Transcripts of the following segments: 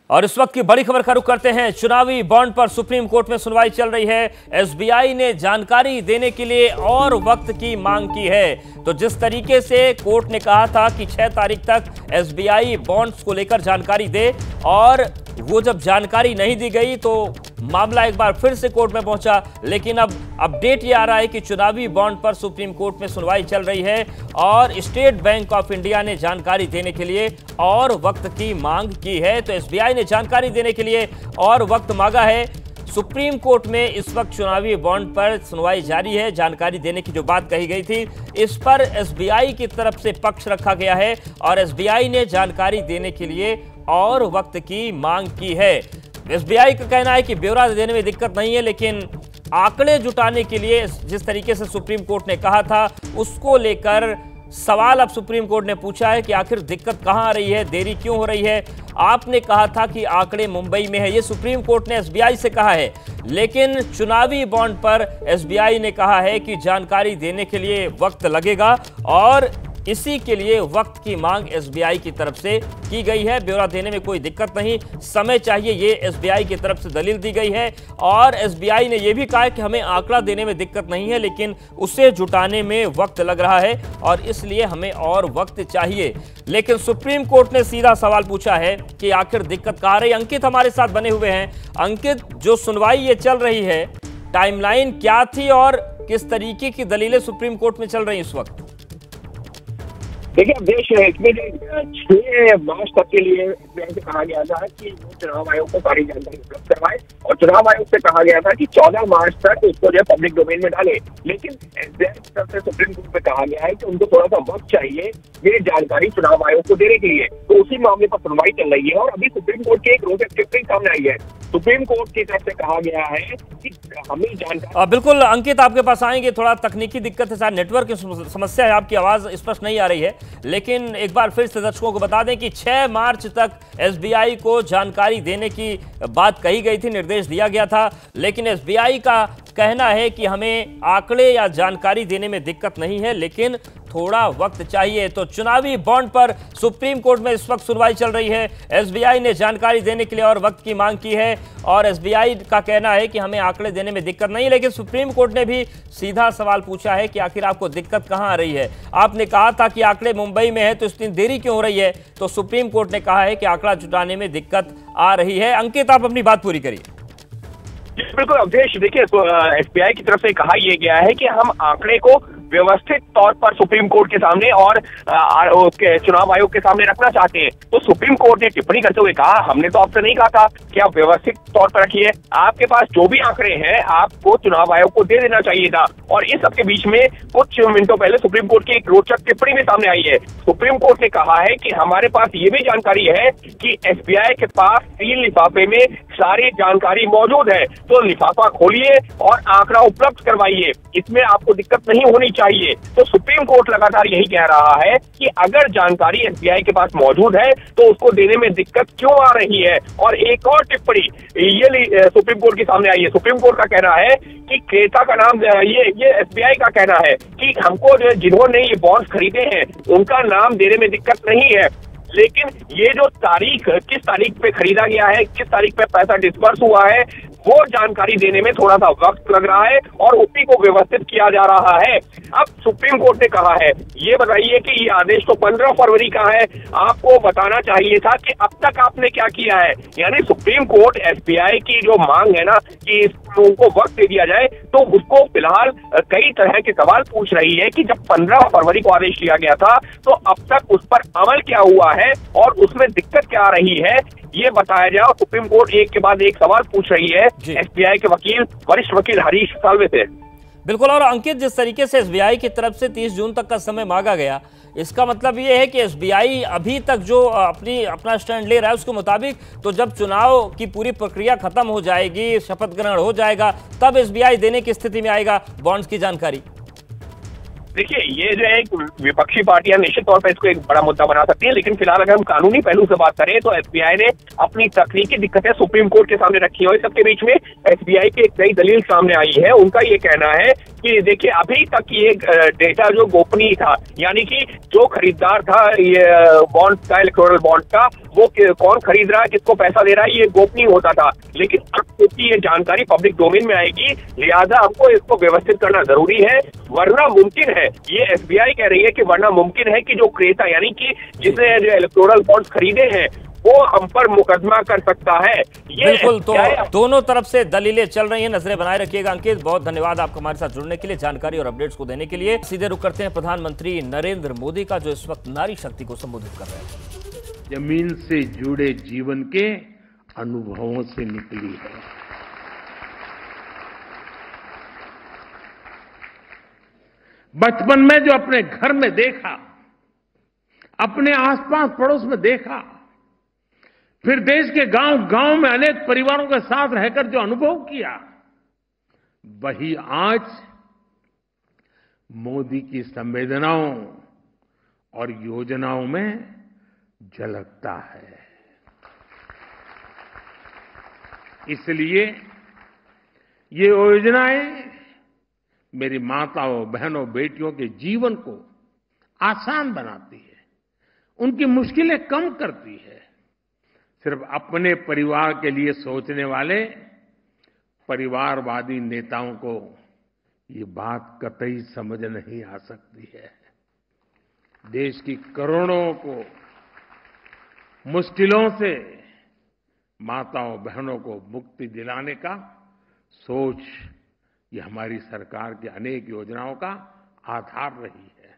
और इस वक्त की बड़ी खबर का रुख करते हैं। चुनावी बॉन्ड पर सुप्रीम कोर्ट में सुनवाई चल रही है। एसबीआई ने जानकारी देने के लिए और वक्त की मांग की है। तो जिस तरीके से कोर्ट ने कहा था कि 6 तारीख तक एसबीआई बॉन्ड्स को लेकर जानकारी दे, और वो जब जानकारी नहीं दी गई तो मामला एक बार फिर से कोर्ट में पहुंचा। लेकिन अब अपडेट ये आ रहा है कि चुनावी बॉन्ड पर सुप्रीम कोर्ट में सुनवाई चल रही है और स्टेट बैंक ऑफ इंडिया ने जानकारी देने के लिए और वक्त की मांग की है। तो एसबीआई ने जानकारी देने के लिए और वक्त मांगा है। सुप्रीम कोर्ट में इस वक्त चुनावी बॉन्ड पर सुनवाई जारी है। जानकारी देने की जो बात कही गई थी, इस पर एसबीआई की तरफ से पक्ष रखा गया है और एसबीआई ने जानकारी देने के लिए और वक्त की मांग की है। एसबीआई का कहना है कि ब्यौरा देने में दिक्कत नहीं है, लेकिन आंकड़े जुटाने के लिए जिस तरीके से सुप्रीम कोर्ट ने कहा था, उसको लेकर सवाल अब सुप्रीम कोर्ट ने पूछा है कि आखिर दिक्कत कहां आ रही है, देरी क्यों हो रही है। आपने कहा था कि आंकड़े मुंबई में है, ये सुप्रीम कोर्ट ने एसबीआई से कहा है, लेकिन चुनावी बॉन्ड पर एसबीआई ने कहा है कि जानकारी देने के लिए वक्त लगेगा और इसी के लिए वक्त की मांग एसबीआई की तरफ से की गई है। ब्यौरा देने में कोई दिक्कत नहीं, समय चाहिए, ये एसबीआई की तरफ से दलील दी गई है। और एसबीआई ने यह भी कहा है कि हमें आंकड़ा देने में दिक्कत नहीं है, लेकिन उसे जुटाने में वक्त लग रहा है और इसलिए हमें और वक्त चाहिए। लेकिन सुप्रीम कोर्ट ने सीधा सवाल पूछा है कि आखिर दिक्कत कहां रही। अंकित हमारे साथ बने हुए हैं। अंकित, जो सुनवाई ये चल रही है, टाइमलाइन क्या थी और किस तरीके की दलीलें सुप्रीम कोर्ट में चल रही इस वक्त? देखिए, अब देश इसमें 6 मार्च तक के लिए से कहा गया था कि वो चुनाव आयोग को सारी जानकारी उपलब्ध करवाए और चुनाव आयोग से कहा गया था कि 14 मार्च तक उसको जो है पब्लिक डोमेन में डाले। लेकिन एसबीआई की तरफ से सुप्रीम कोर्ट में कहा गया है कि उनको थोड़ा सा वक्त चाहिए ये जानकारी चुनाव आयोग को देने के लिए। तो उसी मामले पर सुनवाई चल रही है और अभी सुप्रीम कोर्ट की एक रोज टिप्पणी सामने आई है। सुप्रीम कोर्ट की तरफ से कहा गया है कि हमें जानकारी। बिल्कुल अंकित, आपके पास आएंगे। थोड़ा तकनीकी दिक्कत है, शायद नेटवर्क की समस्या है, आपकी आवाज स्पष्ट नहीं आ रही है। लेकिन एक बार फिर से दर्शकों को बता दें कि 6 मार्च तक एसबीआई को जानकारी देने की बात कही गई थी, निर्देश दिया गया था। लेकिन एसबीआई का कहना है कि हमें आंकड़े या जानकारी देने में दिक्कत नहीं है, लेकिन थोड़ा वक्त चाहिए। तो चुनावी बॉन्ड पर सुप्रीम कोर्ट में इस वक्त सुनवाई चल रही है। एसबीआई ने जानकारी देने के लिए और वक्त की मांग की है और एसबीआई का कहना है कि हमें आंकड़े देने में दिक्कत नहीं, लेकिन सुप्रीम कोर्ट ने भी सीधा सवाल पूछा है कि आखिर आपको दिक्कत कहां आ रही है। आपने कहा था कि आंकड़े मुंबई में है, तो इतनी देरी क्यों हो रही है। तो सुप्रीम कोर्ट ने कहा है कि आंकड़ा जुटाने में दिक्कत आ रही है। अंकित, आप अपनी बात पूरी करिए। बिल्कुल अवधेश, देखिए, एसबीआई की तरफ से कहा यह गया है कि हम आंकड़े को व्यवस्थित तौर पर सुप्रीम कोर्ट के सामने और चुनाव आयोग के सामने रखना चाहते हैं। तो सुप्रीम कोर्ट ने टिप्पणी करते हुए कहा, हमने तो आपसे नहीं कहा था कि आप व्यवस्थित तौर पर रखिए, आपके पास जो भी आंकड़े हैं आपको चुनाव आयोग को दे देना चाहिए था। और इस सबके बीच में कुछ मिनटों पहले सुप्रीम कोर्ट की एक रोचक टिप्पणी भी सामने आई है। सुप्रीम कोर्ट ने कहा है कि हमारे पास ये भी जानकारी है कि एसबीआई के पास 3 लिफाफे में सारी जानकारी मौजूद है, तो लिफाफा खोलिए और आंकड़ा उपलब्ध करवाइए, इसमें आपको दिक्कत नहीं होनी चाहिए। तो सुप्रीम कोर्ट लगातार यही कह रहा है कि अगर जानकारी एसबीआई के पास मौजूद है तो उसको देने में दिक्कत क्यों आ रही है। और एक और टिप्पणी ये सुप्रीम कोर्ट के सामने आई है। सुप्रीम कोर्ट का कहना है कि क्रेता का नाम, ये एसबीआई का कहना है कि हमको जिन्होंने ये बॉन्ड्स खरीदे हैं उनका नाम देने में दिक्कत नहीं है, लेकिन ये जो तारीख, किस तारीख पे खरीदा गया है, किस तारीख पे पैसा डिस्बर्स हुआ है, वो जानकारी देने में थोड़ा सा वक्त लग रहा है और उसी को व्यवस्थित किया जा रहा है। अब सुप्रीम कोर्ट ने कहा है, ये बताइए कि ये आदेश तो 15 फरवरी का है, आपको बताना चाहिए था कि अब तक आपने क्या किया है। यानी सुप्रीम कोर्ट एसबीआई की जो मांग है ना कि उनको वक्त दे दिया जाए, तो उसको फिलहाल कई तरह के सवाल पूछ रही है कि जब 15 फरवरी को आदेश दिया गया था तो अब तक उस पर अमल क्या हुआ है और उसमें दिक्कत क्या आ रही है, ये बताया जाए। सुप्रीम कोर्ट एक के बाद एक सवाल पूछ रही है एसबीआई के वकील, वरिष्ठ वकील हरीश साल्वे से। बिल्कुल। और अंकित, जिस तरीके से एसबीआई की तरफ से 30 जून तक का समय मांगा गया, इसका मतलब ये है कि एसबीआई अभी तक जो अपना स्टैंड ले रहा है उसके मुताबिक, तो जब चुनाव की पूरी प्रक्रिया खत्म हो जाएगी, शपथ ग्रहण हो जाएगा, तब एसबीआई देने की स्थिति में आएगा बॉन्ड्स की जानकारी। देखिए, ये जो है विपक्षी पार्टियां निश्चित तौर पर इसको एक बड़ा मुद्दा बना सकती हैं, लेकिन फिलहाल अगर हम कानूनी पहलू से बात करें तो एसबीआई ने अपनी तकनीकी दिक्कतें सुप्रीम कोर्ट के सामने रखी है। और इस सबके बीच में एसबीआई की एक नई दलील सामने आई है। उनका ये कहना है कि देखिए, अभी तक ये डेटा जो गोपनीय था, यानी कि जो खरीदार था ये बॉन्ड का, इलेक्टोरल बॉन्ड का, वो कौन खरीद रहा है, किसको पैसा दे रहा है, ये गोपनीय होता था। लेकिन अब क्योंकि ये जानकारी पब्लिक डोमेन में आएगी, लिहाजा हमको इसको व्यवस्थित करना जरूरी है, वरना मुमकिन है, ये एसबीआई कह रही है कि वरना मुमकिन है कि जो क्रेता यानी कि जिसने जो इलेक्टोरल बॉन्ड्स खरीदे हैं वो हम पर मुकदमा कर सकता है। ये बिल्कुल, तो दोनों तरफ से दलीलें चल रही हैं, नजरें बनाए रखिएगा। अंकित, बहुत धन्यवाद आपका हमारे साथ जुड़ने के लिए, जानकारी और अपडेट्स को देने के लिए। सीधे रुक करते हैं प्रधानमंत्री नरेंद्र मोदी का, जो इस वक्त नारी शक्ति को संबोधित कर रहे हैं। जमीन से जुड़े जीवन के अनुभवों से निकली है। बचपन में जो अपने घर में देखा, अपने आसपास पड़ोस में देखा, फिर देश के गांव-गांव में अनेक परिवारों के साथ रहकर जो अनुभव किया, वही आज मोदी की संवेदनाओं और योजनाओं में झलकता है। इसलिए ये योजनाएं मेरी माताओं, बहनों, बेटियों के जीवन को आसान बनाती है, उनकी मुश्किलें कम करती है। सिर्फ अपने परिवार के लिए सोचने वाले परिवारवादी नेताओं को ये बात कतई समझ नहीं आ सकती है। देश की करोड़ों को मुश्किलों से माताओं, बहनों को मुक्ति दिलाने का सोच, ये हमारी सरकार की अनेक योजनाओं का आधार रही है।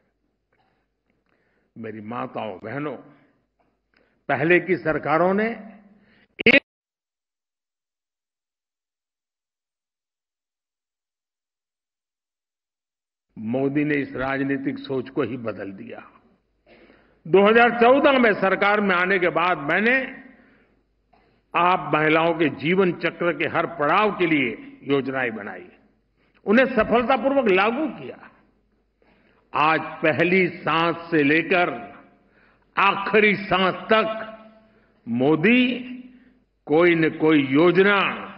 मेरी माताओं, बहनों, पहले की सरकारों ने मोदी ने इस राजनीतिक सोच को ही बदल दिया। 2014 में सरकार में आने के बाद मैंने आप महिलाओं के जीवन चक्र के हर पड़ाव के लिए योजनाएं बनाई, उन्हें सफलतापूर्वक लागू किया। आज पहली सांस से लेकर आखिरी सांस तक मोदी कोई न कोई योजना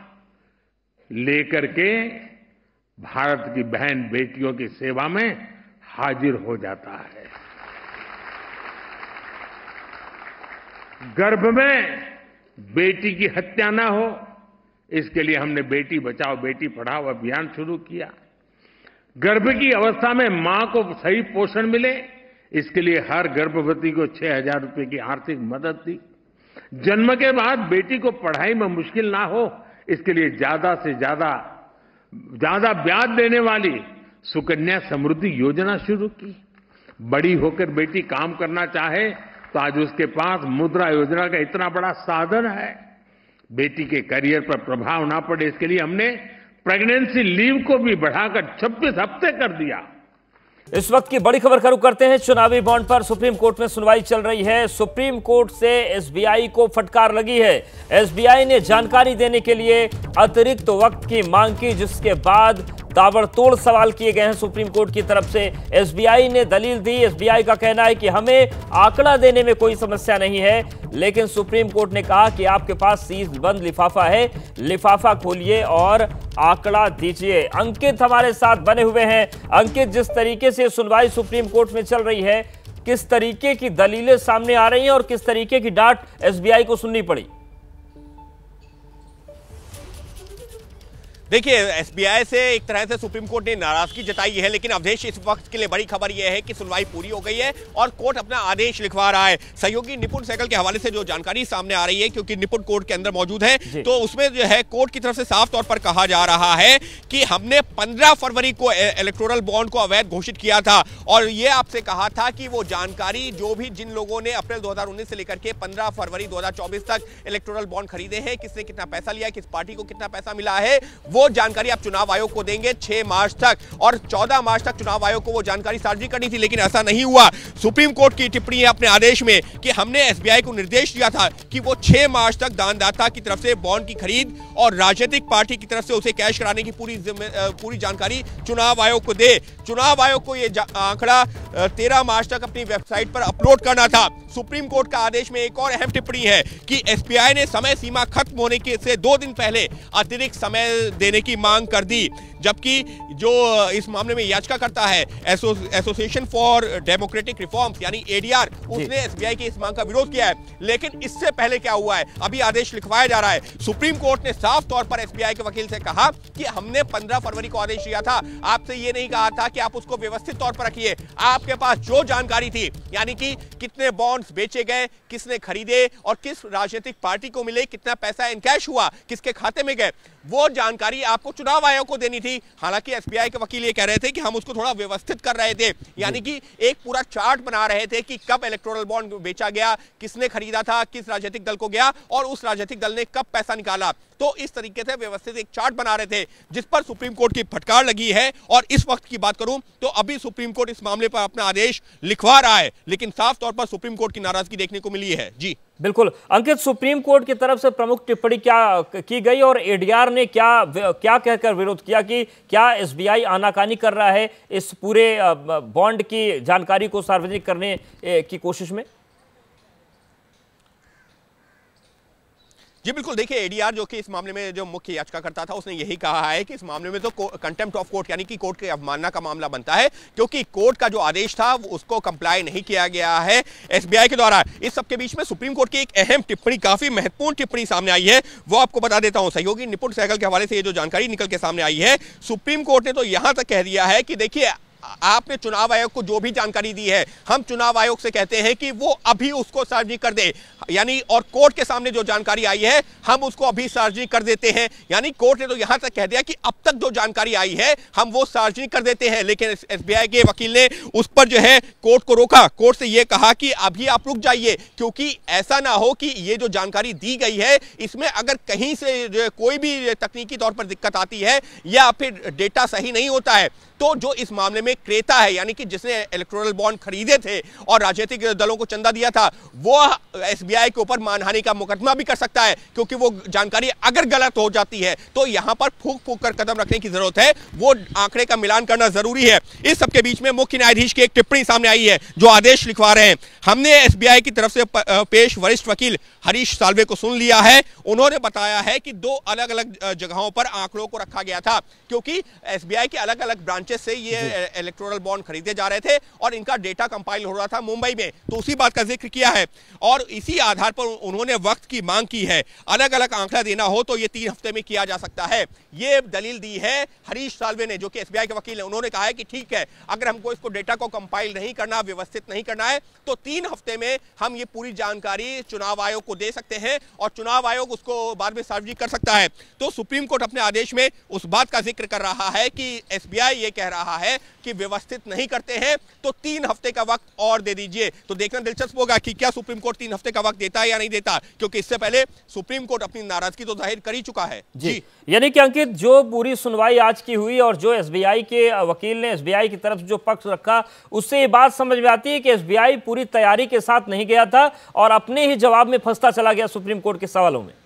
लेकर के भारत की बहन बेटियों की सेवा में हाजिर हो जाता है। गर्भ में बेटी की हत्या न हो, इसके लिए हमने बेटी बचाओ बेटी पढ़ाओ अभियान शुरू किया। गर्भ की अवस्था में मां को सही पोषण मिले, इसके लिए हर गर्भवती को 6,000 रुपए की आर्थिक मदद दी। जन्म के बाद बेटी को पढ़ाई में मुश्किल ना हो, इसके लिए ज्यादा से ज्यादा ब्याज देने वाली सुकन्या समृद्धि योजना शुरू की। बड़ी होकर बेटी काम करना चाहे तो आज उसके पास मुद्रा योजना का इतना बड़ा साधन है। बेटी के करियर पर प्रभाव ना पड़े, इसके लिए हमने प्रेगनेंसी लीव को भी बढ़ाकर 26 हफ्ते कर दिया। इस वक्त की बड़ी खबर का रुख करते हैं। चुनावी बॉन्ड पर सुप्रीम कोर्ट में सुनवाई चल रही है। सुप्रीम कोर्ट से एसबीआई को फटकार लगी है। एसबीआई ने जानकारी देने के लिए अतिरिक्त वक्त की मांग की, जिसके बाद ताबड़तोड़ सवाल किए गए हैं सुप्रीम कोर्ट की तरफ से। एसबीआई ने दलील दी। एसबीआई का कहना है कि हमें आंकड़ा देने में कोई समस्या नहीं है, लेकिन सुप्रीम कोर्ट ने कहा कि आपके पास सील बंद लिफाफा है, लिफाफा खोलिए और आंकड़ा दीजिए। अंकित हमारे साथ बने हुए हैं। अंकित, जिस तरीके से सुनवाई सुप्रीम कोर्ट में चल रही है, किस तरीके की दलीलें सामने आ रही हैं और किस तरीके की डांट एसबीआई को सुननी पड़ी? देखिए, एसबीआई से एक तरह से सुप्रीम कोर्ट ने नाराजगी जताई है, लेकिन अवधेश इस वक्त के लिए बड़ी खबर यह है कि सुनवाई पूरी हो गई है और कोर्ट अपना आदेश लिखवा रहा है। सहयोगी निपुण सहगल के हवाले से जो जानकारी सामने आ रही है, क्योंकि निपुण कोर्ट के अंदर मौजूद है, तो उसमें जो है कोर्ट की तरफ से साफ तौर पर कहा जा रहा है कि हमने 15 फरवरी को इलेक्टोरल बॉन्ड को अवैध घोषित किया था और ये आपसे कहा था कि वो जानकारी जो भी जिन लोगों ने अप्रैल 2019 से लेकर के 15 फरवरी 2024 तक इलेक्टोरल बॉन्ड खरीदे हैं, किसने कितना पैसा लिया, किस पार्टी को कितना पैसा मिला है, वो जानकारी आप चुनाव आयोग को देंगे 6 मार्च तक। और 14 मार्च तक चुनाव आयोग को वो जानकारी सार्वजनिक करनी थी, लेकिन ऐसा नहीं हुआ। सुप्रीम कोर्ट की टिप्पणी है अपने आदेश में कि हमने एसबीआई को निर्देश दिया था कि वो 6 मार्च तक दानदाता की तरफ से बॉन्ड की खरीद और राजनीतिक पार्टी की तरफ से उसे कैश कराने की पूरी जानकारी चुनाव आयोग को दे। चुनाव आयोग को यह आंकड़ा 13 मार्च तक अपनी वेबसाइट पर अपलोड करना था। सुप्रीम कोर्ट का आदेश में एक और अहम टिप्पणी है कि एसबीआई ने समय सीमा खत्म होने के से 2 दिन पहले अतिरिक्त समय देने की मांग कर दी, जबकि जो इस मामले में याचिका करता है एसोसिएशन फॉर डेमोक्रेटिक रिफॉर्म्स यानी एडीआर, उसने एसबीआई की इस मांग का विरोध किया है। लेकिन इससे पहले क्या हुआ है, अभी आदेश लिखवाया जा रहा है। सुप्रीम कोर्ट ने साफ तौर पर एसबीआई के वकील से कहा कि हमने 15 फरवरी को आदेश दिया था, आपसे ये नहीं कहा था कि आप उसको व्यवस्थित तौर पर रखिए। आपके पास जो जानकारी थी, यानी कि कितने बॉन्ड्स बेचे गए, किसने खरीदे और किस राजनीतिक पार्टी को मिले, कितना पैसा इनकैश हुआ, किसके खाते में गए, वो जानकारी आपको चुनाव आयोग को देनी थी। हालांकि एसबीआई के वकील ये कह रहे थे कि हम उसको थोड़ा व्यवस्थित कर रहे थे, यानी कि एक पूरा चार्ट बना रहे थे कि कब इलेक्टोरल बॉन्ड बेचा गया, किसने खरीदा था, किस राजनीतिक दल को गया और उस राजनीतिक दल ने कब पैसा निकाला। तो इस तरीके से व्यवस्थित एक चार्ट बना रहे थे, जिस पर सुप्रीम कोर्ट की फटकार लगी है। और इस वक्त की बात करूं तो अभी सुप्रीम कोर्ट इस मामले पर अपना आदेश लिखवा रहा है, लेकिन साफ तौर पर सुप्रीम कोर्ट की नाराजगी देखने को मिली है। जी बिल्कुल अंकित, सुप्रीम कोर्ट की तरफ से प्रमुख टिप्पणी क्या की गई और एडीआर ने क्या कहकर विरोध किया कि क्या एसबीआई आनाकानी कर रहा है इस पूरे बॉन्ड की जानकारी को सार्वजनिक करने की कोशिश में? जी बिल्कुल, देखिए एडीआर जो कि इस मामले में जो मुख्य याचिकाकर्ता था, उसने यही कहा है कि इस मामले में तो कंटेम्प्ट ऑफ कोर्ट यानी कि कोर्ट की अवमानना का मामला बनता है, क्योंकि कोर्ट का जो आदेश था उसको कंप्लाई नहीं किया गया है एसबीआई के द्वारा। इस सब के बीच में सुप्रीम कोर्ट की एक अहम टिप्पणी, काफी महत्वपूर्ण टिप्पणी सामने आई है, वो आपको बता देता हूं। सहयोगी निपुण सहगल के हवाले से ये जो जानकारी निकल के सामने आई है, सुप्रीम कोर्ट ने तो यहां तक कह दिया है कि देखिए आपने चुनाव आयोग को जो भी जानकारी दी है, हम चुनाव आयोग से कहते हैं कि वो अभी उसको सार्वजनिक कर दे, यानी और कोर्ट के सामने जो जानकारी आई है हम उसको अभी सार्वजनिक कर देते हैं। यानी कोर्ट ने तो यहां तक कह दिया कि अब तक जो जानकारी आई है हम वो सार्वजनिक कर देते हैं। लेकिन एसबीआई के वकील ने उस पर जो है कोर्ट को रोका, कोर्ट से यह कहा कि अभी आप रुक जाइए, क्योंकि ऐसा ना हो कि ये जो जानकारी दी गई है इसमें अगर कहीं से जो कोई भी तकनीकी तौर पर दिक्कत आती है या फिर डेटा सही नहीं होता है, तो जो इस मामले में क्रेता है, यानी कि जिसने इलेक्टोरल बॉन्ड खरीदे थे और राजनीतिक दलों को चंदा दिया था, वो एसबीआई के ऊपर मानहानि का मुकदमा भी कर सकता है, क्योंकि वो जानकारी अगर गलत हो जाती है तो यहां पर फूंक फूंक कर कदम रखने की जरूरत है, वो आंकड़े का मिलान करना जरूरी है। इस सबके बीच में मुख्य न्यायाधीश की एक टिप्पणी सामने आई है, जो आदेश लिखवा रहे हैं। हमने एसबीआई की तरफ से पेश वरिष्ठ वकील हरीश साल्वे को सुन लिया है। उन्होंने बताया है कि 2 अलग अलग जगहों पर आंकड़ों को रखा गया था, क्योंकि एसबीआई के अलग अलग ब्रांचेस से ये इलेक्टोरल बॉन्ड खरीदे जा रहे थे और इनका डेटा कंपाइल हो रहा था मुंबई में, तो उसी बात का जिक्र किया है और इसी आधार पर उन्होंने वक्त की मांग की है। अलग अलग आंकड़ा देना हो तो ये 3 हफ्ते में किया जा सकता है, ये दलील दी है हरीश साल्वे ने, जो कि एसबीआई के वकील हैं। उन्होंने कहा है कि ठीक है, अगर हमको इसको डेटा को कंपाइल नहीं करना, व्यवस्थित नहीं करना है, तो 3 हफ्ते में हम ये पूरी जानकारी चुनाव आयोग को दे सकते हैं और चुनाव आयोग उसको बाद में सार्वजनिक कर सकता है। तो सुप्रीम कोर्ट अपने आदेश में उस बात का जिक्र कर रहा है कि एसबीआई ये कह रहा है कि व्यवस्थित नहीं करते हैं तो 3 हफ्ते का वक्त और दे दीजिए। तो देखना दिलचस्प होगा कि क्या सुप्रीम कोर्ट 3 हफ्ते का वक्त देता है या नहीं देता, क्योंकि इससे पहले सुप्रीम कोर्ट अपनी नाराजगी तो जाहिर कर ही चुका है। जी यानी कि अंकित, जो पूरी सुनवाई आज की हुई और जो एसबीआई के वकील ने एसबीआई की तरफ जो पक्ष रखा, उससे ये बात समझ में आती है कि एसबीआई पूरी तैयारी के साथ नहीं गया था और अपने ही जवाब में फंसता चला गया सुप्रीम कोर्ट के सवालों में।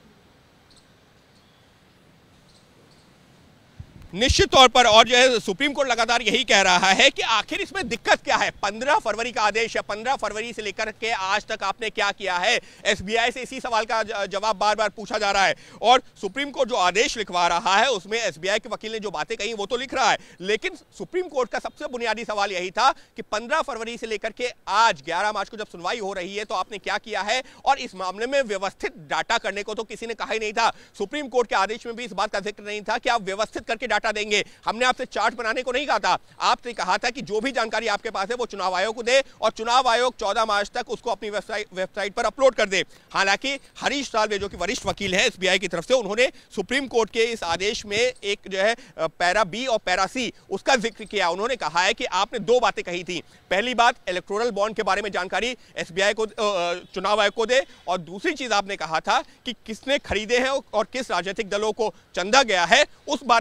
निश्चित तौर पर, और जो है सुप्रीम कोर्ट लगातार यही कह रहा है कि आखिर इसमें दिक्कत क्या है। 15 फरवरी का आदेश है, 15 फरवरी से लेकर के आज तक आपने क्या किया है। एसबीआई से इसी सवाल का जवाब बार बार पूछा जा रहा है और सुप्रीम कोर्ट जो आदेश लिखवा रहा है उसमें एसबीआई के वकील ने जो बातें कही वो तो लिख रहा है, लेकिन सुप्रीम कोर्ट का सबसे बुनियादी सवाल यही था कि 15 फरवरी से लेकर के आज 11 मार्च को जब सुनवाई हो रही है तो आपने क्या किया है। और इस मामले में व्यवस्थित डाटा करने को तो किसी ने कहा ही नहीं था। सुप्रीम कोर्ट के आदेश में भी इस बात का जिक्र नहीं था कि आप व्यवस्थित करके डाटा देंगे। हमने आपसे चार्ट बनाने को नहीं कहा था, आपसे कहा था कि जो भी जानकारी आपके पास है वो चुनाव आयोग को दे और चुनाव आयोग 14 मार्च तक उसको अपनी वेबसाइट पर अपलोड कर दे। हालांकि हरीश साल्वे जो कि वरिष्ठ वकील हैं एसबीआई की तरफ से, उन्होंने सुप्रीम कोर्ट के इस आदेश में एक जो है पैरा बी और पैरा सी उसका जिक्र किया। उन्होंने कहा है कि आपने 2 बातें कही थी। पहली बात, इलेक्टोरल बॉन्ड के बारे में जानकारी एसबीआई को चुनाव आयोग को दे, और दूसरी चीज आपने कहा था कि किसने खरीदे हैं और किस राजनीतिक दलों को चंदा गया है उस बारे में जानकारी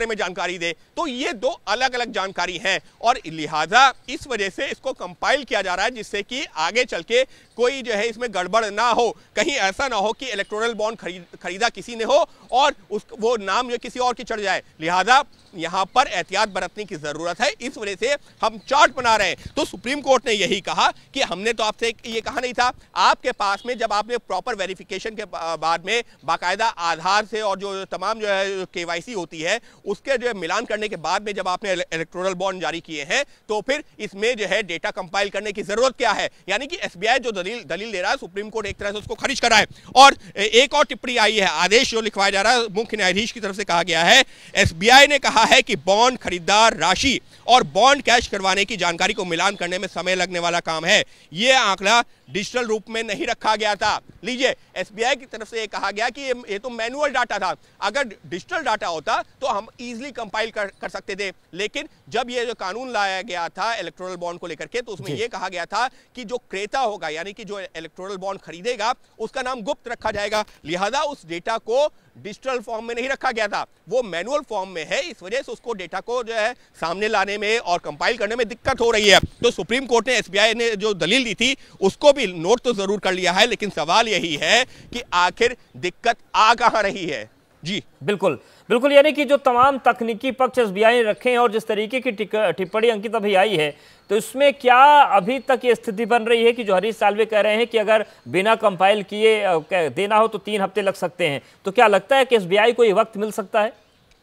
जानकारी दे। तो ये दो अलग अलग जानकारी हैं और लिहाजा इस वजह से इसको कंपाइल किया जा रहा है, जिससे कि आगे चल के कोई जो है इसमें गड़बड़ ना हो। कहीं ऐसा ना हो कि इलेक्टोरल बॉन्ड खरीदा किसी ने हो और वो नाम जो किसी और की चढ़ जाए। लिहाजा यहां पर एहतियात बरतने की जरूरत है, इस वजह से हम चार्ट बना रहे हैं। तो सुप्रीम कोर्ट ने यही कहा कि हमने तो आपसे ये कहा नहीं था, आपके पास में जब आपने प्रॉपर वेरिफिकेशन के बाद में बाकायदा आधार से और जो तमाम जो है केवाईसी होती है उसके जो है मिलान करने के बाद में जब आपने इलेक्टोरल बॉन्ड जारी किए हैं, तो फिर इसमें जो है डेटा कंपाइल करने की जरूरत क्या है। यानी कि एसबीआई जो दलील दे रहा है, सुप्रीम कोर्ट एक तरह से उसको खारिज कर रहा है। और एक और टिप्पणी आई है, आदेश जो लिखवाया जा रहा है, मुख्य न्यायाधीश की तरफ से कहा गया है, एसबीआई ने कहा है कि बॉन्ड खरीदार राशि और बॉन्ड कैश करवाने की जानकारी को मिलान करने में समय लगने वाला काम है। यह आंकड़ा डिजिटल रूप में नहीं रखा गया था। लीजिए, एसबीआई की तरफ से यह कहा गया कि ये तो मैनुअल डाटा था, अगर डिजिटल डाटा होता तो हम इजीली कंपाइल कर सकते थे। लेकिन जब ये जो कानून लाया गया था इलेक्टोरल बॉन्ड को लेकर के, तो उसमें यह कहा गया था कि जो क्रेता होगा, यानी कि जो इलेक्टोरल बॉन्ड खरीदेगा, उसका नाम गुप्त रखा जाएगा। लिहाजा उस डेटा को डिजिटल फॉर्म में नहीं रखा गया था, वो मैनुअल फॉर्म में है। इस वजह से उसको डेटा को जो है सामने लाने में और कंपाइल करने में दिक्कत हो रही है। तो सुप्रीम कोर्ट ने एसबीआई ने जो दलील दी थी उसको भी नोट तो जरूर कर लिया है, लेकिन सवाल यही है कि आखिर दिक्कत आ कहां रही है। जी बिल्कुल बिल्कुल, यानी कि जो तमाम तकनीकी पक्ष एसबीआई ने रखे हैं और जिस तरीके की टिप्पणी अंकित अभी आई है, तो इसमें क्या अभी तक ये स्थिति बन रही है कि जो हरीश साल्वे कह रहे हैं कि अगर बिना कंपाइल किए देना हो तो 3 हफ्ते लग सकते हैं, तो क्या लगता है कि एसबीआई को ये वक्त मिल सकता है?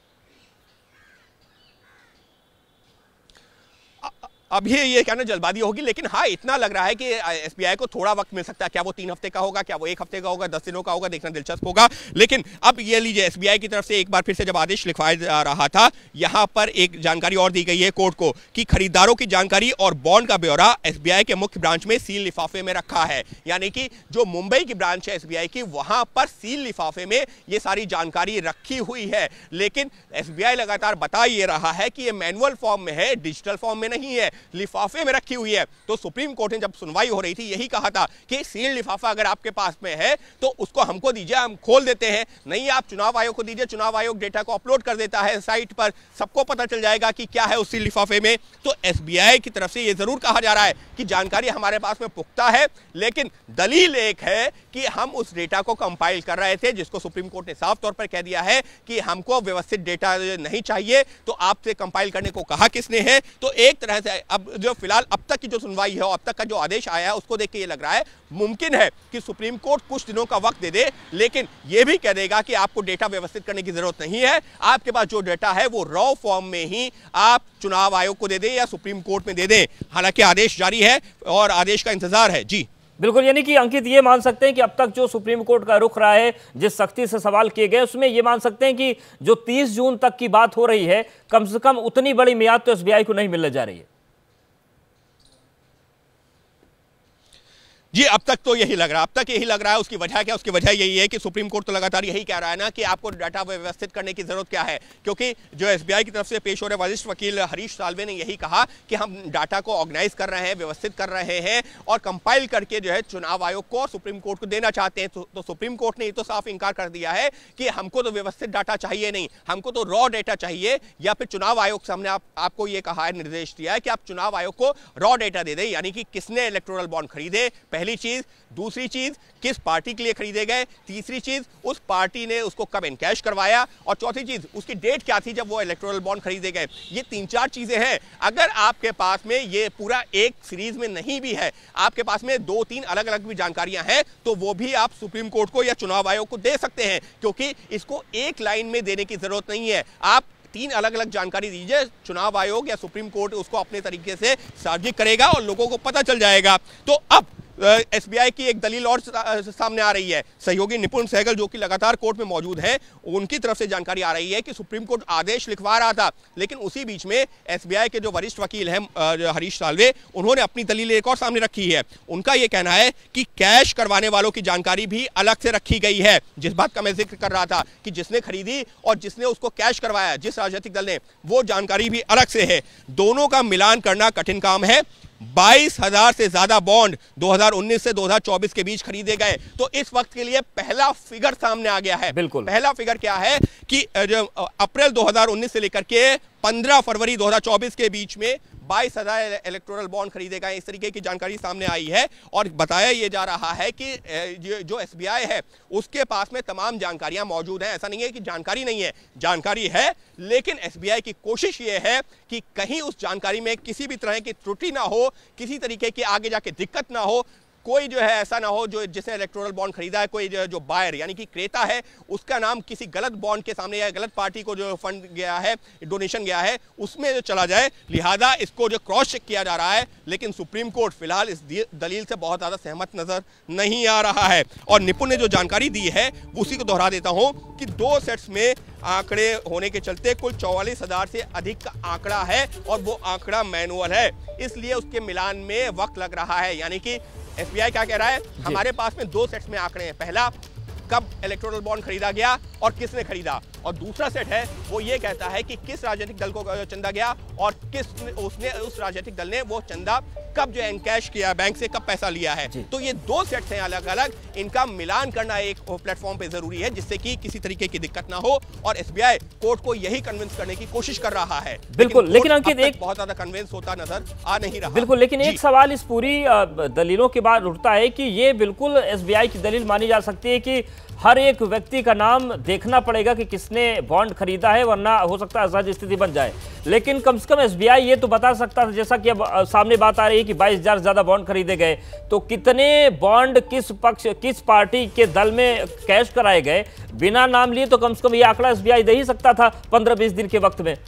अब ये कहना जल्दबाजी होगी, लेकिन हाँ इतना लग रहा है कि एसबीआई को थोड़ा वक्त मिल सकता है। क्या वो 3 हफ्ते का होगा, क्या वो 1 हफ्ते का होगा, 10 दिनों का होगा, देखना दिलचस्प होगा। लेकिन अब ये लीजिए, एसबीआई की तरफ से एक बार फिर से जब आदेश लिखवाया जा रहा था, यहां पर एक जानकारी और दी गई है कोर्ट को कि खरीदारों की जानकारी और बॉन्ड का ब्यौरा एसबीआई के मुख्य ब्रांच में सील लिफाफे में रखा है। यानी कि जो मुंबई की ब्रांच है एसबीआई की, वहां पर सील लिफाफे में ये सारी जानकारी रखी हुई है। लेकिन एसबीआई लगातार बता ये रहा है कि ये मैनुअल फॉर्म में है, डिजिटल फॉर्म में नहीं है, लिफाफे में रखी हुई है। तो सुप्रीम कोर्ट ने जब सुनवाई हो रही थी यही कहा था कि सील लिफाफा अगर आपके पास में है तो उसको हमको दीजिए, हम खोल देते हैं। नहीं, आप चुनाव आयोग को दीजिए, चुनाव आयोग डेटा को अपलोड कर देता है साइट पर, सबको पता चल जाएगा कि क्या है उस सील लिफाफे में। तो एसबीआई की तरफ से यह जरूर कहा जा रहा है कि जानकारी हमारे पास में पुख्ता है, लेकिन दलील एक है कि हम उस डेटा को कंपाइल कर रहे थे, जिसको सुप्रीम कोर्ट ने साफ तौर पर कह दिया है कि हमको व्यवस्थित डेटा नहीं चाहिए, तो आपसे कंपाइल करने को कहा किसने है। तो एक तरह से अब जो फिलहाल अब तक की जो सुनवाई है और अब तक का जो आदेश आया है उसको देख के ये लग रहा है मुमकिन है कि सुप्रीम कोर्ट कुछ दिनों का वक्त दे दे, लेकिन ये भी कह देगा कि आपको डेटा व्यवस्थित करने की जरूरत नहीं है, आपके पास जो डेटा है वो रॉ फॉर्म में ही आप चुनाव आयोग को दे दे या सुप्रीम कोर्ट में दे दे। हालांकि आदेश जारी है और आदेश का इंतजार है। जी बिल्कुल, यानी कि अंकित ये मान सकते हैं कि अब तक जो सुप्रीम कोर्ट का रुख रहा है, जिस सख्ती से सवाल किए गए, उसमें ये मान सकते हैं कि जो 30 जून तक की बात हो रही है, कम से कम उतनी बड़ी मियाद तो एसबीआई को नहीं मिलने जा रही है। जी अब तक तो यही लग रहा है। उसकी वजह क्या? उसकी वजह यही है कि सुप्रीम कोर्ट तो लगातार यही कह रहा है ना कि आपको डाटा व्यवस्थित करने की जरूरत क्या है, क्योंकि जो एसबीआई की तरफ से पेश हो रहे वरिष्ठ वकील हरीश साल्वे ने यही कहा कि हम डाटा को ऑर्गेनाइज कर रहे हैं, व्यवस्थित कर रहे हैं और कंपाइल करके जो है चुनाव आयोग को और सुप्रीम कोर्ट को देना चाहते हैं। तो सुप्रीम कोर्ट ने ये तो साफ इंकार कर दिया है कि हमको तो व्यवस्थित डाटा चाहिए नहीं, हमको तो रॉ डेटा चाहिए, या फिर चुनाव आयोग सामने आपको ये कहा है, निर्देश दिया है कि आप चुनाव आयोग को रॉ डेटा दे दें, यानी कि किसने इलेक्टोरल बॉन्ड खरीदे, पहली चीज। दूसरी चीज, किस पार्टी के लिए खरीदे गए। तीसरी चीज, उस पार्टी ने उसको कब एनकैश करवाया। और चौथी चीज, उसकी डेट क्या थी जब वो इलेक्टोरल बॉन्ड खरीदे गए। ये 3-4 चीजें हैं। अगर आपके पास में ये पूरा एक सीरीज में नहीं भी है, आपके पास में 2-3 अलग अलग भी जानकारियां हैं, तो वो भी आप सुप्रीम कोर्ट को या चुनाव आयोग को दे सकते हैं, क्योंकि इसको एक लाइन में देने की जरूरत नहीं है। आप 3 अलग अलग जानकारी दीजिए, चुनाव आयोग या सुप्रीम कोर्ट उसको अपने तरीके से सार्वजनिक करेगा और लोगों को पता चल जाएगा। तो अब एसबीआई की एक दलील और सामने आ रही है। सहयोगी निपुण सहगल जो कि लगातार कोर्ट में मौजूद है, उनकी तरफ से जानकारी आ रही है कि सुप्रीम कोर्ट आदेश लिखवा रहा था, लेकिन उसी बीच में एसबीआई के जो वरिष्ठ वकील हैं हरीश साल्वे, उन्होंने अपनी दलील एक और सामने रखी है। उनका यह कहना है कि कैश करवाने वालों की जानकारी भी अलग से रखी गई है। जिस बात का मैं जिक्र कर रहा था कि जिसने खरीदी और जिसने उसको कैश करवाया, जिस राजनीतिक दल ने, वो जानकारी भी अलग से है। दोनों का मिलान करना कठिन काम है। 22,000 से ज्यादा बॉन्ड 2019 से 2024 के बीच खरीदे गए। तो इस वक्त के लिए पहला फिगर सामने आ गया है। बिल्कुल, पहला फिगर क्या है कि जो अप्रैल 2019 से लेकर के 15 फरवरी 2024 के बीच में 22,000 इलेक्टोरल बॉन्ड खरीदे गए। इस तरीके की जानकारी सामने आई है और बताया यह जा रहा है कि जो एसबीआई है उसके पास में तमाम जानकारियां मौजूद हैं। ऐसा नहीं है कि जानकारी नहीं है, जानकारी है, लेकिन एसबीआई की कोशिश यह है कि कहीं उस जानकारी में किसी भी तरह की त्रुटि ना हो, किसी तरीके की आगे जाके दिक्कत ना हो, कोई जो है ऐसा ना हो जो जिसने इलेक्टोरल बॉन्ड खरीदा है, कोई जो बायर यानी कि क्रेता है उसका नाम किसी गलत बॉन्ड के सामने या गलत पार्टी को जो फंड गया है, डोनेशन गया है, उसमें जो चला जाए। लिहाजा इसको जो क्रॉस चेक किया जा रहा है, लेकिन सुप्रीम कोर्ट फिलहाल इस दलील से बहुत ज्यादा सहमत नजर नहीं आ रहा है। और निपुण ने जो जानकारी दी है उसी को दोहरा देता हूं कि 2 सेट्स में आंकड़े होने के चलते कुल 44,000 से अधिक का आंकड़ा है और वो आंकड़ा मैनुअल है, इसलिए उसके मिलान में वक्त लग रहा है। यानी कि एसबीआई क्या कह रहा है, हमारे पास में 2 सेट्स में आंकड़े हैं। पहला, कब इलेक्टोरल बॉन्ड खरीदा गया और किसने खरीदा, और दूसरा सेट है वो ये कहता है कि किस राजनीतिक दल को चंदा गया और उस राजनीतिक दल ने वो चंदा कब जो एनकैश किया, बैंक से कब पैसा लिया है। तो ये 2 सेट्स हैं अलग अलग, इनका मिलान करना एक प्लेटफॉर्म पे जरूरी है जिससे कि किसी तरीके की दिक्कत ना हो। और एसबीआई कोर्ट को यही कन्विंस करने की कोशिश कर रहा है। बिल्कुल, लेकिन अंकित एक बहुत ज्यादा कन्विंस होता नजर आ नहीं रहा। बिल्कुल, लेकिन एक सवाल इस पूरी दलीलों के बाद उठता है कि ये बिल्कुल एसबीआई की दलील मानी जा सकती है कि हर एक व्यक्ति का नाम देखना पड़ेगा कि किसने बॉन्ड खरीदा है, वरना हो सकता है असहज स्थिति बन जाए। लेकिन कम से कम एसबीआई ये तो बता सकता था, जैसा कि अब सामने बात आ रही है कि 22,000 से ज्यादा बॉन्ड खरीदे गए, तो कितने बॉन्ड किस पार्टी के दल में कैश कराए गए, बिना नाम लिए तो कम से कम ये आंकड़ा एसबीआई दे ही सकता था 15-20 दिन के वक्त में।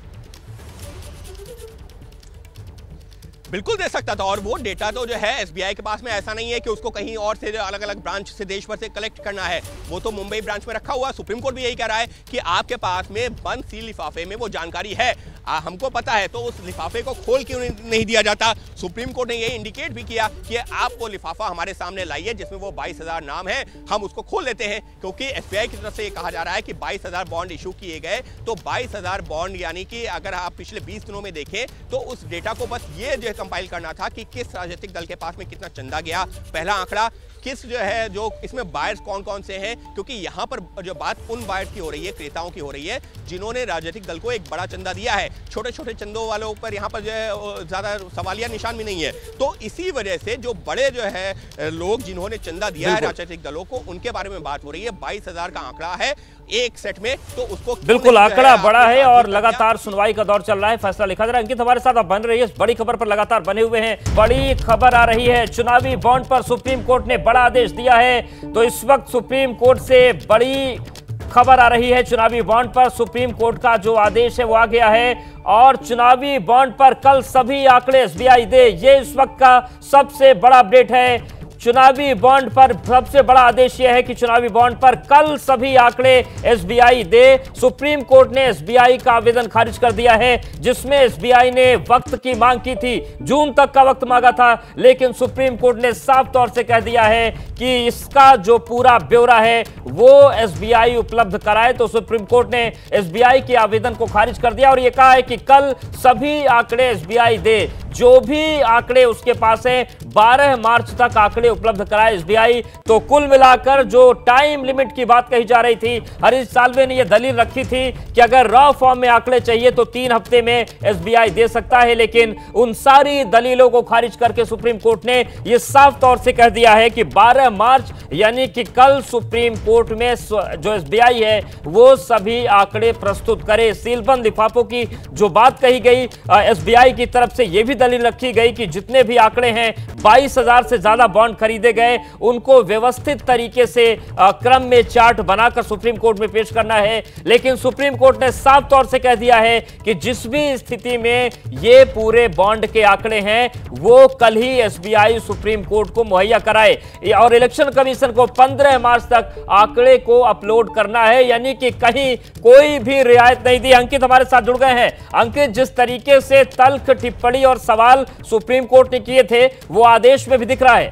बिल्कुल दे सकता था, और वो डेटा तो जो है एसबीआई के पास में ऐसा नहीं है कि उसको कहीं और से अलग अलग ब्रांच से देश भर से कलेक्ट करना है, वो तो मुंबई ब्रांच में रखा हुआ है। सुप्रीम कोर्ट भी यही कह रहा है कि आपके पास में बंद सील लिफाफे में वो जानकारी है, हमको पता है, तो उस लिफाफे को खोल क्यों नहीं दिया जाता। सुप्रीम कोर्ट ने ये इंडिकेट भी किया कि आप वो लिफाफा हमारे सामने लाइए जिसमें वो 22,000 नाम है, हम उसको खोल लेते हैं। क्योंकि एसबीआई की तरफ से ये कहा जा रहा है कि 22,000 बॉन्ड इशू किए गए, तो 22,000 बॉन्ड यानी कि अगर आप पिछले 20 दिनों में देखें तो उस डेटा को बस ये जो कंपाइल करना था कि किस राजनीतिक दल के पास में कितना चंदा गया, पहला आंकड़ा, किस जो है जो इसमें बायर्स कौन कौन से हैं, क्योंकि यहां पर जो बात उन बायर्स की हो रही है, क्रेताओं की हो रही है जिन्होंने राजनीतिक दल को एक बड़ा चंदा दिया है। छोटे छोटे चंदों वालों पर यहां पर जो है ज्यादा सवालिया निशान भी नहीं है। तो इसी वजह से जो बड़े जो है लोग जिन्होंने चंदा दिया है राजनीतिक दलों को, उनके बारे में बात हो रही है। 22,000 का आंकड़ा है एक सेट में, तो उसको बिल्कुल आंकड़ा बड़ा है और लगातार सुनवाई का दौर चल रहा है, फैसला लिखा जा रहा है। अंकित हमारे साथ आप बन रही है, बड़ी खबर पर लगातार बने हुए हैं। बड़ी खबर आ रही है, चुनावी बॉन्ड पर सुप्रीम कोर्ट ने बड़ा आदेश दिया है। तो इस वक्त सुप्रीम कोर्ट से बड़ी खबर आ रही है, चुनावी बॉन्ड पर सुप्रीम कोर्ट का जो आदेश है वो आ गया है और चुनावी बॉन्ड पर कल सभी आंकड़े एसबीआई दे, ये इस वक्त का सबसे बड़ा अपडेट है। चुनावी बॉन्ड पर सबसे बड़ा आदेश यह है कि चुनावी बॉन्ड पर कल सभी आंकड़े एसबीआई दे। सुप्रीम कोर्ट ने एसबीआई का आवेदन खारिज कर दिया है, जिसमें एसबीआई ने वक्त की मांग की थी, जून तक का वक्त मांगा था, लेकिन सुप्रीम कोर्ट ने साफ तौर से कह दिया है कि इसका जो पूरा ब्यौरा है वो एसबीआई उपलब्ध कराए। तो सुप्रीम कोर्ट ने एसबीआई के आवेदन को खारिज कर दिया और यह कहा है कि कल सभी आंकड़े एसबीआई दे, जो भी आंकड़े उसके पास है 12 मार्च तक आंकड़े उपलब्ध कराए एसबीआई। तो कुल मिलाकर जो टाइम लिमिट की बात कही जा रही थी, हरीश साल्वे ने यह दलील रखी थी कि अगर रॉ फॉर्म में आंकड़े चाहिए तो 3 हफ्ते में एसबीआई दे सकता है, लेकिन उन सारी दलीलों को खारिज करके सुप्रीम कोर्ट ने यह साफ तौर से कह दिया है कि 12 मार्च यानी कि कल सुप्रीम कोर्ट में जो एसबीआई है वो सभी आंकड़े प्रस्तुत करे। सीलबंद लिफाफों की जो बात कही गई, एसबीआई की तरफ से यह भी दलील रखी गई कि जितने भी आंकड़े हैं 22,000 से ज्यादा बॉन्ड खरीदे गए, उनको व्यवस्थित तरीके से क्रम में चार्ट बनाकर सुप्रीम कोर्ट में पेश करना है। लेकिन सुप्रीम कोर्ट ने साफ तौर से कह दिया है कि जिस भी स्थिति में ये पूरे बॉन्ड के आंकड़े हैं वो कल ही एसबीआई सुप्रीम कोर्ट को मुहैया कराए और इलेक्शन कमीशन को 15 मार्च तक आंकड़े को अपलोड करना है, यानी कि कहीं कोई भी रियायत नहीं दी। अंकित हमारे साथ जुड़ गए हैं। अंकित, जिस तरीके से तल्ख टिप्पणी और सवाल सुप्रीम कोर्ट ने किए थे वो आदेश में भी दिख रहा है।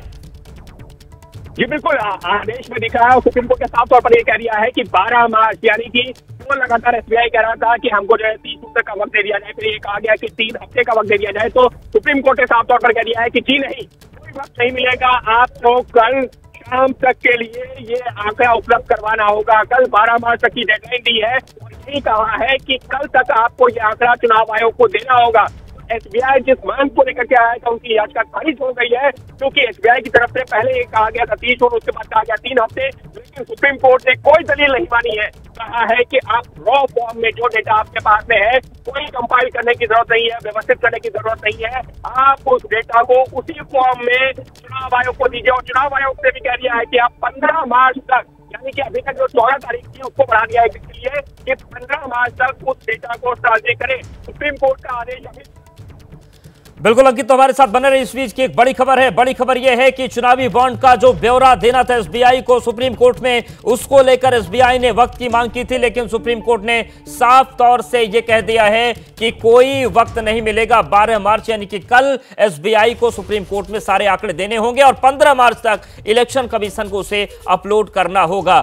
जी बिल्कुल, आदेश में दिख रहा है और सुप्रीम कोर्ट ने साफ तौर पर यह कह दिया है कि 12 मार्च यानी कि वो लगातार एसबीआई कह रहा था कि हमको जो है 30 सूत्र का वक्त दे दिया जाए, फिर ये कहा गया कि 3 हफ्ते का वक्त दे दिया जाए। तो सुप्रीम कोर्ट ने साफ तौर पर कह दिया है कि जी नहीं, कोई वक्त नहीं मिलेगा आपको, कल शाम तक के लिए ये आंकड़ा उपलब्ध करवाना होगा। कल 12 मार्च तक की डेडलाइन दी है और यही कहा है कि कल तक आपको ये आंकड़ा चुनाव आयोग को देना होगा। एसबीआई जिस मांग को लेकर के आया था उनकी याचिका खारिज हो गई है, क्योंकि एसबीआई की तरफ से पहले ये कहा गया था 30 और उसके बाद कहा गया 3 हफ्ते, लेकिन सुप्रीम कोर्ट ने कोई दलील नहीं मानी है। कहा है कि आप रॉ फॉर्म में जो डेटा आपके पास में है कोई कंपाइल करने की जरूरत नहीं है, व्यवस्थित करने की जरूरत नहीं है, आप उस डेटा को उसी फॉर्म में चुनाव आयोग को दीजिए। और चुनाव आयोग ने भी कह दिया है कि आप 15 मार्च तक, यानी कि अभी तक जो 14 तारीख थी उसको बढ़ा दिया है इसके लिए कि 15 मार्च तक उस डेटा को साझा करें। सुप्रीम कोर्ट का आदेश अभी बिल्कुल अंकित तो हमारे साथ बने रहे। इस बीच की एक बड़ी खबर है, बड़ी खबर यह है कि चुनावी बॉन्ड का जो ब्यौरा देना था एसबीआई को सुप्रीम कोर्ट में, उसको लेकर एसबीआई ने वक्त की मांग की थी, लेकिन सुप्रीम कोर्ट ने साफ तौर से यह कह दिया है कि कोई वक्त नहीं मिलेगा। 12 मार्च यानी कि कल एसबीआई को सुप्रीम कोर्ट में सारे आंकड़े देने होंगे और 15 मार्च तक इलेक्शन कमीशन को उसे अपलोड करना होगा।